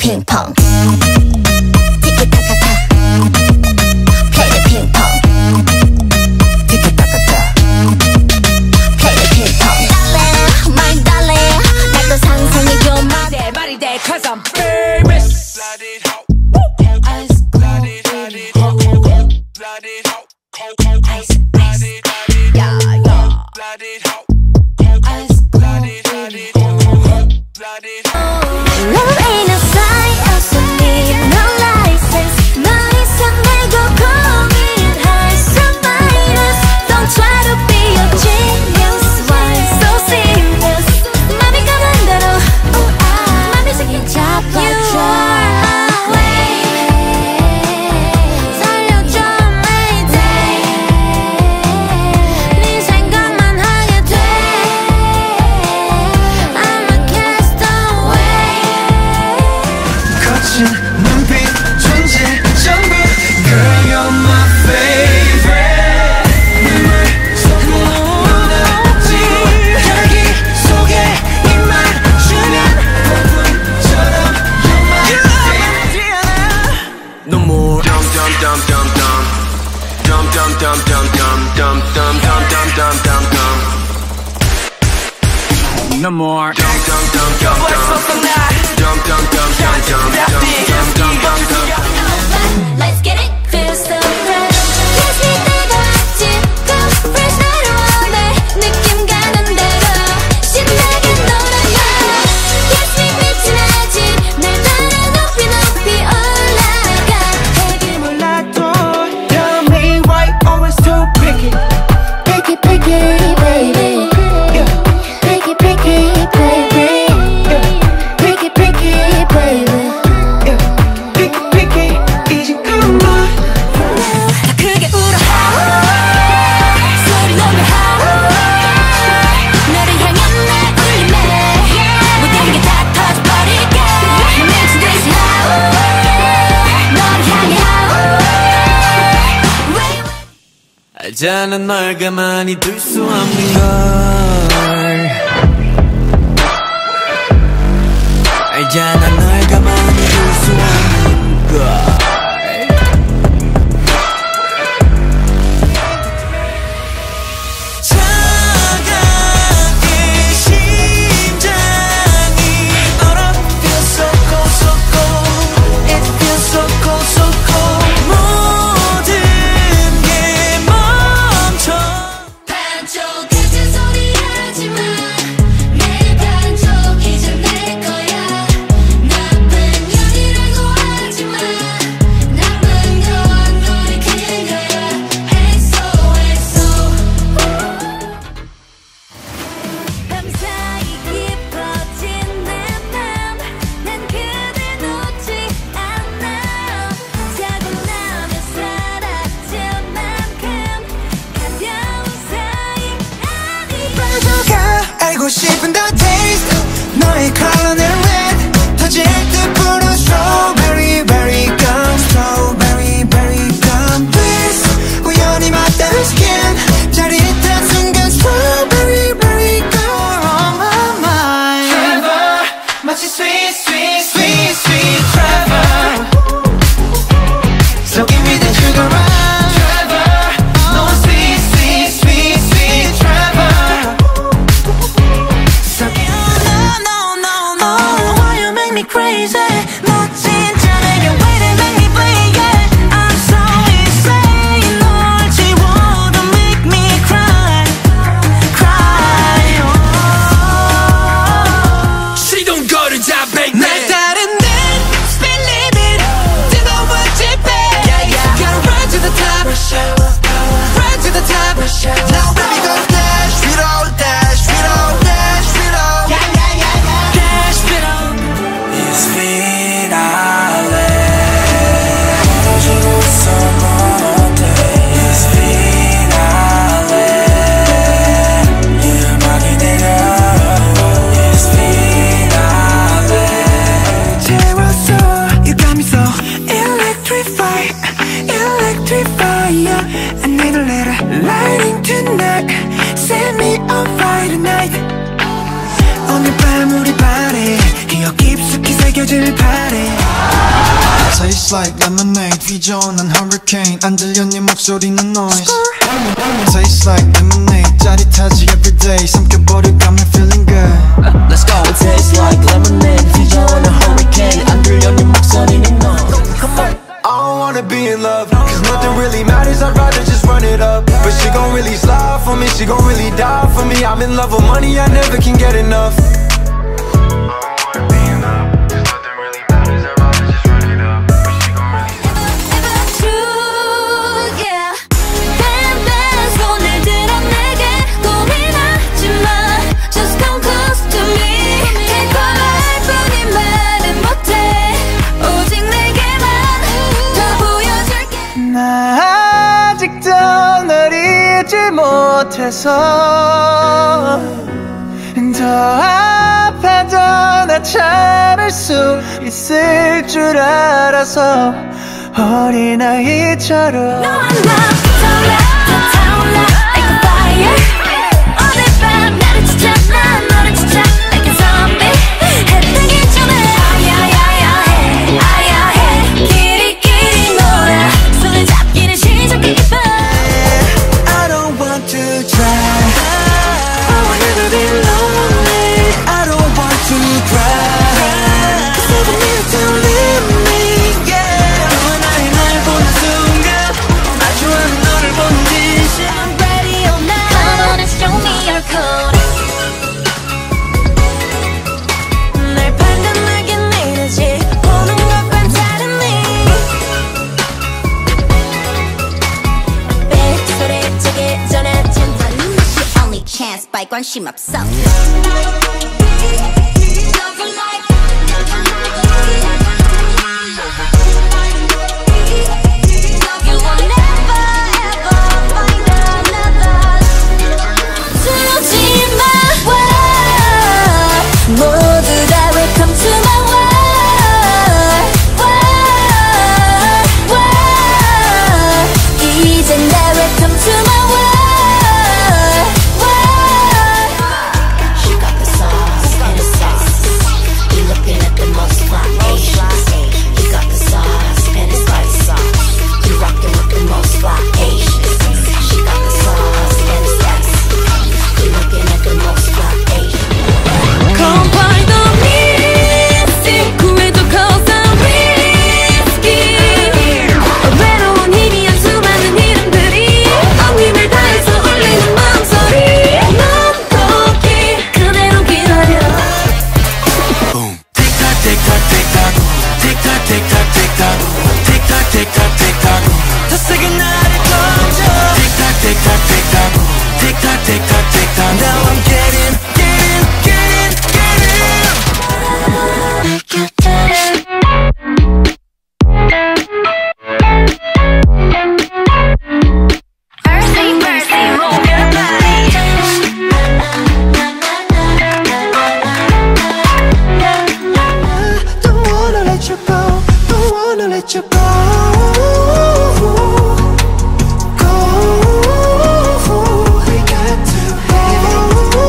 ping pong. Tiki taka ta. Play the ping pong. Tiki taka ta. Play the ping pong. Darling, my darling, 나도 상상해줘 my body day, 'cause I'm famous. Ice cold, ice, ice, yeah, yeah. Ice cold, love ain't a sign, also need no license. 너 이상 내고 고민할 some minus. Don't try to be a genius, why so serious? 맘이 가는 대로, 맘이 생긴 잡아줘. 살려줘 Mayday. 네 생각만 하게 돼. I'm a castaway. 거친 눈빛 존재 전부 Girl you're my favorite. 눈물 쏟고 무너지 열기 속에 입만 주면 폭풍처럼 You're my favorite. No more dum dum dum dum dum dum dum dum dum dum dum dum dum dum dum dum. No more dum dum dum dum dum dum dum dum dum dum dum dum dum. Let's get it, feel so fresh. Kiss me 내가 지금 fresh 나를 원해. 느낌 가는 대로 신나게 놀아요. Kiss me 빛이 나지 날 따라 높이 높이 올라가. 내게 몰라도 tell me why always too picky. Picky picky baby. Picky picky baby. Picky picky baby. Picky picky 이제 그만. 더 크게 울어 소리 내며 너를 향한 내 울림에 모든 게 다 터져버릴게 미친 듯이 너를 향해 알잖아 널 가만히 둘 수 없는 걸. 알잖아 널 가만히 둘 수 없는 걸. 차갑게 심장이 얼어. Feels so cold so cold. It feels so cold so cold. 모든 게 멈춰. 반쪽 같은 소리 하지마. 내 반쪽 이제 내 거야. 나쁜 년이라고 하지마. 나쁜 건 너를 큰 거야. XOXO. 밤사이 깊어진 내 맘. 난 그댈 놓지 않아. 자고 나면 사라질 만큼 가벼운 사이 아니. 누가 알고 싶은 the taste. 너의 컬러는 red. 터질 듯 부른 strawberry berry gum. Strawberry berry gum. Please 우연히 맞닿은 skin. 짜릿한 순간 strawberry berry gum on my mind. Trevor 마치 sweet sweet sweet sweet Trevor. So give me the sugar rush. Trevor no sweet sweet sweet sweet Trevor. So no no no why you make me crazy. 너 진짜 내게 way to make me play yeah. I'm so insane. 널 지워도 make me cry cry. She don't go to job baby. 날 따른 내 speed limit 뜨거워질 배. Gotta run to the top. Run to the top. Now baby go dash it all dash it all dash it all. Dash it all. It's finale. 터지고 있어 못해. It's finale. 이 음악이 내려. It's finale. 재웠어. You got me so electrified, electrified. Yeah. I need a little lighting tonight. Set me on fire tonight. 오늘 밤 우리 반에 기억 깊숙이 새겨 느껴질 바래. Tastes like lemonade, 비전한 hurricane. 안 들려 네 목소리는 noise. Tastes like lemonade, 짜릿하지 everyday. 삼켜버려 got me feeling good. Let's go. It tastes like lemonade, 비전한 hurricane. 안 들려 네 목소리는 noise. Come on. I don't wanna be in love, cause nothing really matters, I'd rather just run it up. But she gon' really slide for me, she gon' really die for me. I'm in love with money, I never can get enough. 아직도 널 잊지 못해서 더 아파도 나 참을 수 있을 줄 알아서 어린아이처럼 너와 나 타올라 like a fire. 오늘 밤 나를 지쳐 난 너를 지쳐 like a zombie. 해뜨기 전에 아야해 끼리끼리 놀아. 손을 잡기는 시작해봐. I don't want to try. I want you to be lonely. I don't want to cry. Cause I don't need to leave me. Yeah. 너와 나의 날 보는 순간 마주하는 너를 보는 듯이 I'm ready all night. Come on and show me your code. 날 판단하게 내려지 보는 것과 다르니. 빅소리치기 전에 진짜는 She only chance by 관심 없어. You will never ever find another. 두지 마. 모두 다 welcome to my world. 이젠 다 welcome to my world. She got the sauce and the sauce. You looking at the most fly Asians. You got the sauce and the spicy sauce. You rockin' with the most fly Asians. She got the sauce and the spicy. You looking at the most fly Asians. Come find the missing. 구해줘 'cause I'm risky. 외로운 희미한 수많은 이름들이 엉힘을 다해서 울리는 마음소리. 넌 거기 그대로 기다려. Boom. Tick tock, tick tock, tick tock. Tick tock, tick tock, tick tock. Tick tock, tick tock, tick tock. 더 세게 나를 던져. Tick tock, tick tock, tick tock. Tick tock, tick tock, tick tock. Now I'm getting. Mercy, mercy, move your body. Don't wanna let you go. Don't wanna let you go. Go. We got to go.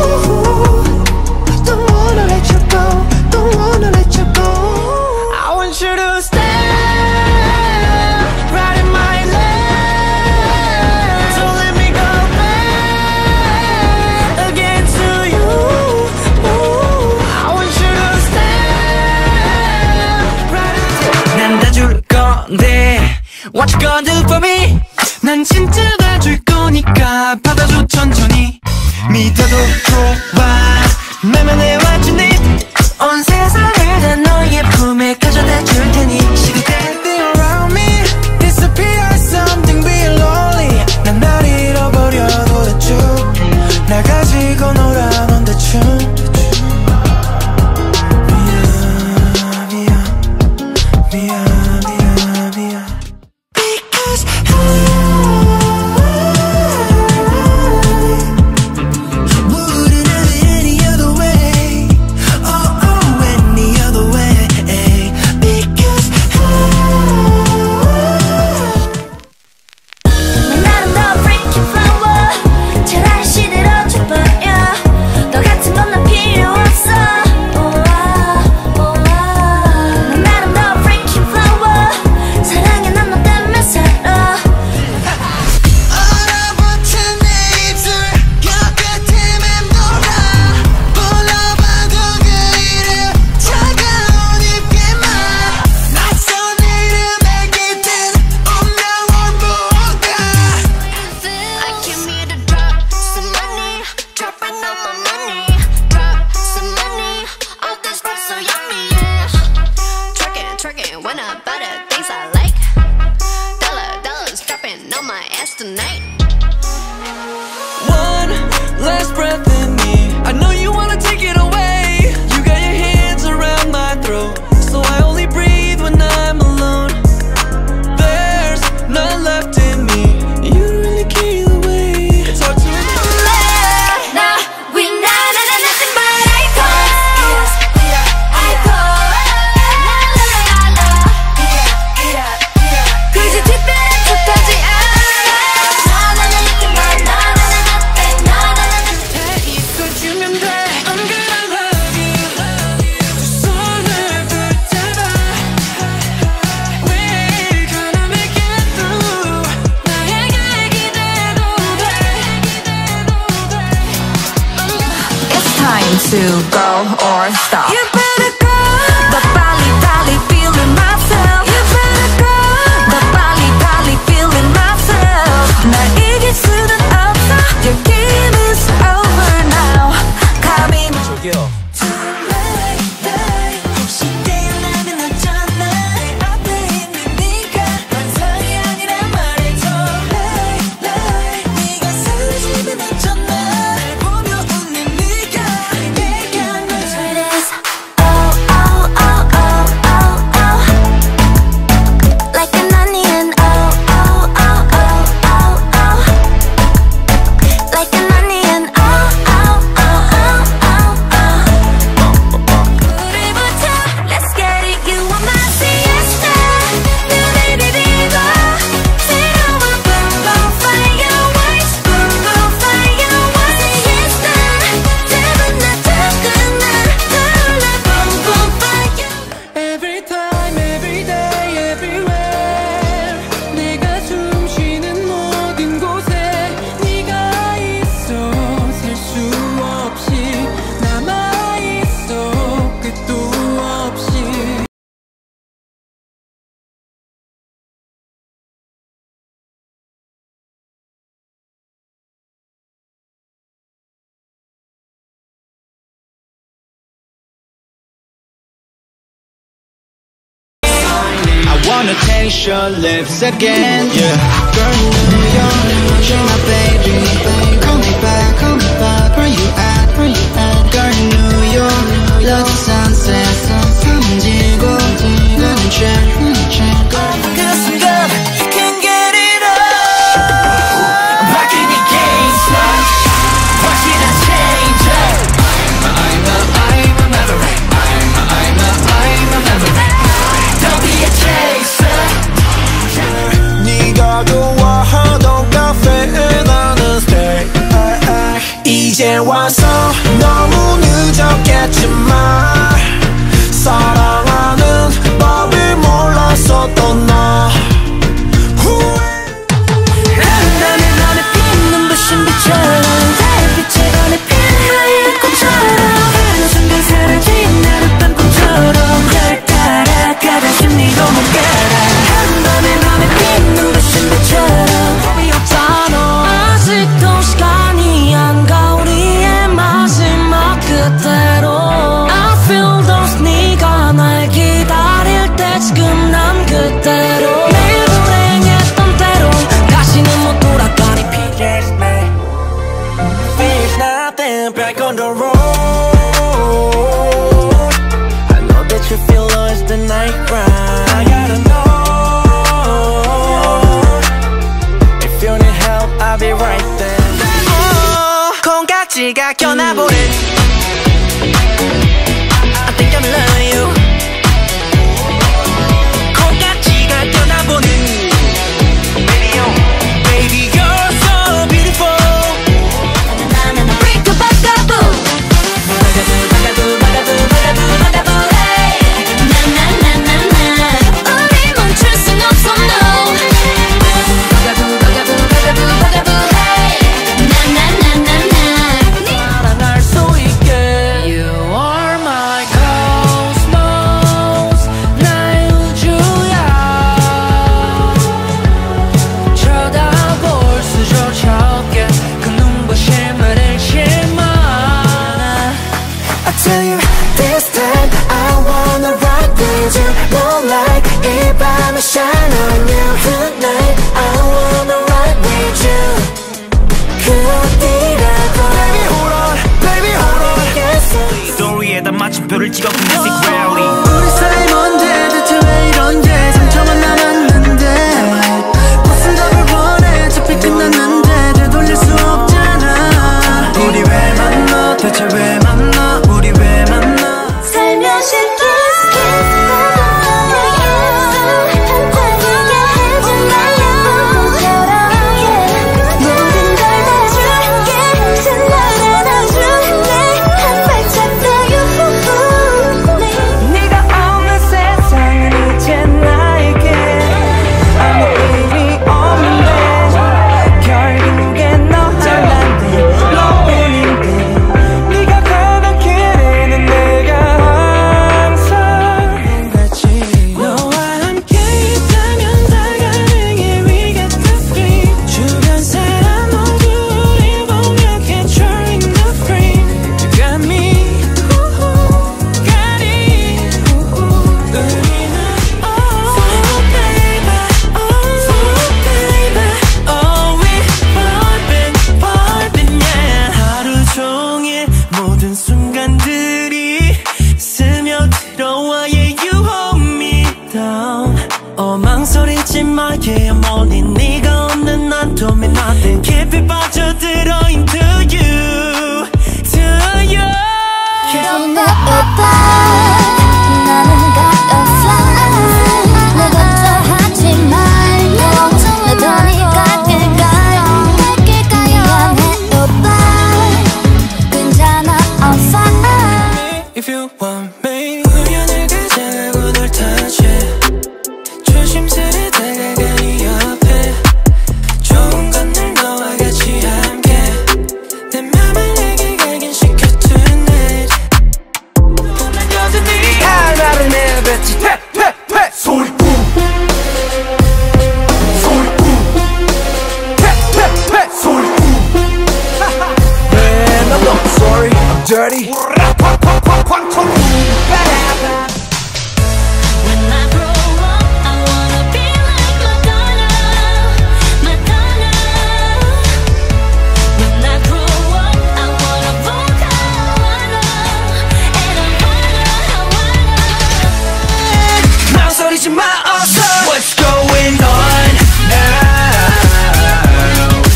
Don't wanna let you go. Don't wanna let you go. I want you to stay right in my lane. Don't let me go back again to you. I want you to stay right in. 난 다 줄 건데 What you gonna do for me? 난 진짜 다 줄 거니까 받아줘 천천히. 믿어도 좋아 내면에 완전히 온 세상을 다 너의 품에 가져다 줄 테니. Everything around me disappear something be lonely. 난 날 잃어버려도 대충 날 가지고 놀아본 대충. 미안. Because time to go or stop. You better go. But 빨리 feeling myself. You better go. But 빨리 feeling myself. 날 이길 수는 없어. Your game is over now. 감히 저기요. 혹시 태어나면 어쩌나 내 앞에 있는 네가 환상이 아니란 말해줘. 네가 사라지면 어쩌나 날 보며 웃는 네가 내게 한 걸. Sweetest oh oh oh oh oh oh like an onion oh oh oh oh oh oh like an onion oh oh oh oh oh oh. 우리부터 let's get it. You are my siesta. 눈을 비비고 새로운 boom boom fireworks boom boom fireworks. Siesta. 대부분 나 더구나 떠올라 boom boom fireworks. Every time, every day, everywhere 내가 숨 쉬는 모든 곳에 네가 있어. 셀 수 없이 남아있어. 끝도 없이. I wanna taste your lips again. Yeah, girl, you know you're my baby. Call me back, where you at? Girl, you know you're love the sunset. 사무지고 나는 trend. 그 순간 you can get it up. I'm back in the game, son. 확실한 change. I'm a maverick. I'm a maverick. Don't be a chaser. 네가 좋아하던 카페에 나는 stay. 이제 와서 너무 늦었겠지만 사랑하는 법을 몰랐었던 나. 나는 너의 핀 눈부신 빛처럼 달빛에 변해 빛나는 꽃처럼 하루 순간 사라진 하룻밤 꿈처럼 널 따라가다 심리도 못 가라. 한밤에 너의 핀 눈부신 빛처럼 꿈이 없잖아. 아직도 시간이 안 가. 우리의 마지막 그대로 I feel those. 네가 날 기다릴 때 지금 난 그대로 매일 불행했던 대로 다시는 못 돌아가니 Just me. Feels nothing back on the road. I know that you feel lost the night ride. I gotta know if you need help, I'll be right there. 콩깍지가 껴나보는 I think I'm in love with you. 콩깍지가 껴나보는 Baby, you're so beautiful. Break a bugaboo. Bugaboo, bugaboo, bugaboo, bugaboo, hey. 나나나나나. 우리 멈출 순 없어, no. Bugaboo, bugaboo, bugaboo, bugaboo, hey. 나나나나나. 사랑할 수 있게. You are my cosmos. 나의 우주야. 쳐다볼 수조차 없게 그 눈부심을 잃지 마. I tell you this time I wanna ride with you. Moonlight 이 밤에 shine on you. Tonight I wanna ride with you. 그 어디라도 Baby hold on, baby hold on. 스토리에다 마침표를 찍어 Music Rally. 우리 사이 뭔데 대체 왜 이런데 상처만 남았는데 무슨 답을 원해 어차피 끝났는데 되돌릴 수 없잖아. 우리 왜 만나 대체 왜 만나 우리 왜 만나. 살며시 kiss kiss. 반짝이게 해준 나의 꿈처럼 모든 걸 다 줄게. 신나게 다 줄게. 한 발짝 더 유후. 내 들어 into you, to you. Don't ever buy. 나는 gotta fly. 내 걱정하지 말고 내 돈이 갈길까요? 미안해도 bye. 괜찮아 I'm fine. If you want me 우연을 가져가고 널 touch it. 조심스레 다가가 네 옆에 좋은 건 늘 너와 같이 함께 내 맘을 내게 각인시켜 tonight. 보면 여전히 하나를 내뱉지 퇴퇴퇴 소리 뿜 소리 뿜 퇴퇴퇴 소리 뿜. Man I'm not sorry I'm dirty. When I grow up, I wanna be like Madonna, Madonna. When I grow up, I wanna vote, I wanna, and I wanna. 망설이지 마 어서. What's going on now?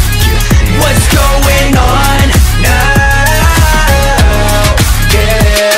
What's going on now? Yeah.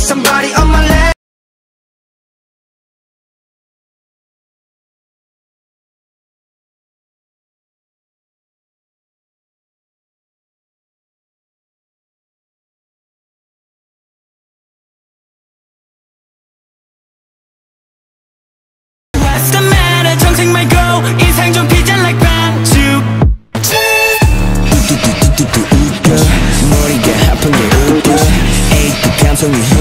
somebody on my left. What's the matter? 정색 말고 인상 좀 피자 like 반죽. 웃겨 머리가 아픈 게 웃겨 에이 그 감성이